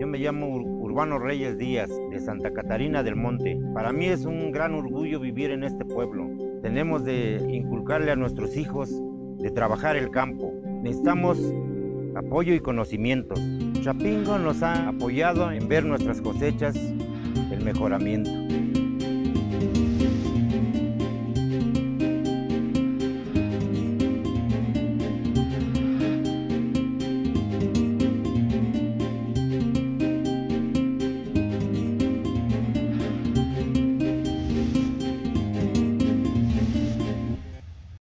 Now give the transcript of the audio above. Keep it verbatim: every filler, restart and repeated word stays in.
Yo me llamo Urbano Reyes Díaz, de Santa Catarina del Monte. Para mí es un gran orgullo vivir en este pueblo. Tenemos de inculcarle a nuestros hijos de trabajar el campo. Necesitamos apoyo y conocimientos. Chapingo nos ha apoyado en ver nuestras cosechas, el mejoramiento.